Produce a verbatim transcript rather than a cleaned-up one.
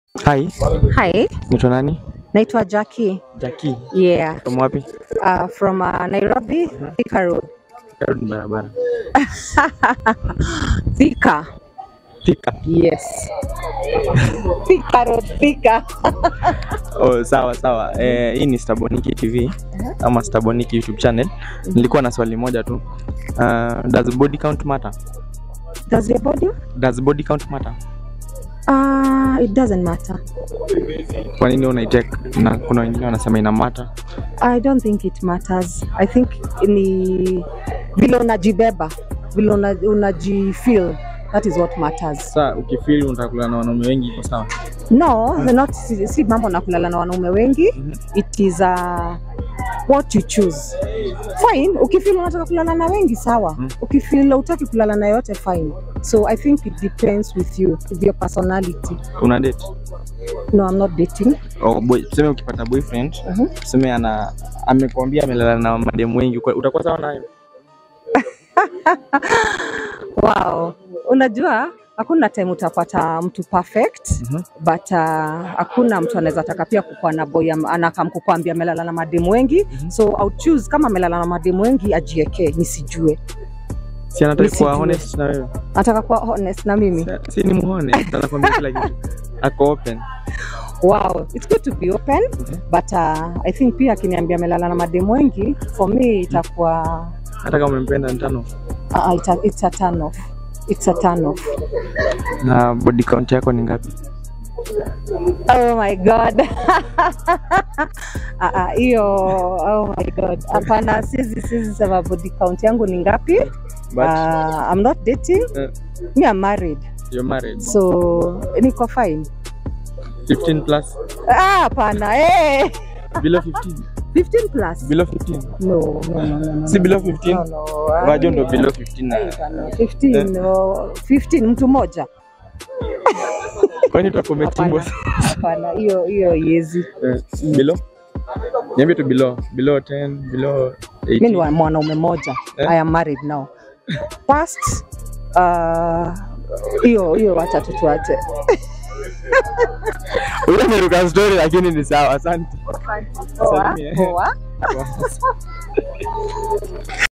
Hi. Hi. Naitwa nani? Naitwa Jackie. Jackie. Yeah. From wapi? Uh, from uh, Nairobi, Thika Road. Thika Road barabara. Thika. Thika. Yes. Thika Road, Thika. Oh, sawa sawa. Eh, hii ni Staboniki T V uh-huh. ama Staboniki YouTube channel. Mm-hmm. Nilikuwa na swali moja tu. Uh, does body count matter? Does your body? Does body count matter? Uh, it doesn't matter. Kwa nini unaiteka na kuna wengine wanasema ina matter? I don't think it matters. I think ni vile unajibeba, vile unajifeel, that is what matters. Sasa ukifeel unataka kulala na wanaume wengi iko sawa? No, not si, si mambo na kulala na wanaume wengi. Mm -hmm. It is uh, what you choose. Fine, ukifeel unataka kulala na wengi sawa. Mm. Ukifeel hutaki kulala na yote fine. So I think it depends with you, with your personality. Una date? No, I'm not dating. Oh boy, tuseme ukipata boyfriend, uh -huh. tuseme ana amekwambia amelala na mademu wengi, utakuwa sawa naye? Wow. Unajua hakuna time utapata mtu perfect, uh -huh. but uh, hakuna mtu anaweza taka pia kukua na boy anakamkukwambia amelala na mademu wengi. Uh -huh. So I'll choose kama amelala na mademu wengi ajieke Nisijue. Si anataka kuwa honest na wewe? Anataka kuwa honest na mimi? Si, si ni muone, anakuambia kila kitu. Ako open. Wow, it's good to be open, mm -hmm. but uh, I think pia akiniambia amelala na mademu wengi, for me itakuwa hata kama umempenda ni turn off. Uh, it's, a, it's a turn off. It's a turn off. Na body count yako ni ngapi? Oh my god. Ah uh, hiyo uh, oh my god. Hapana, sisi sisi sema body count yangu ni ngapi? But uh, I'm not dating. Uh, Me I'm married. You're married. So niko fine. fifteen plus? Ah, hapana. Eh. Below fifteen? fifteen plus? Below fifteen? No, no, no, no. Si below fifteen? No, no. Vajo ndo below fifteen na. fifteen, eh? No. fifteen mtu moja. Kwani tutakuwa metimbo? Hapana, hiyo hiyo yezi. Uh, below? Niambie tu below, below ten, below eighteen. Mimi ni mwanaume mmoja. Eh? I am married now. Past uh hiyo hiyo wacha tutuache. Wewe umeruka story lakini ni sawa, asante. Poa. Poa.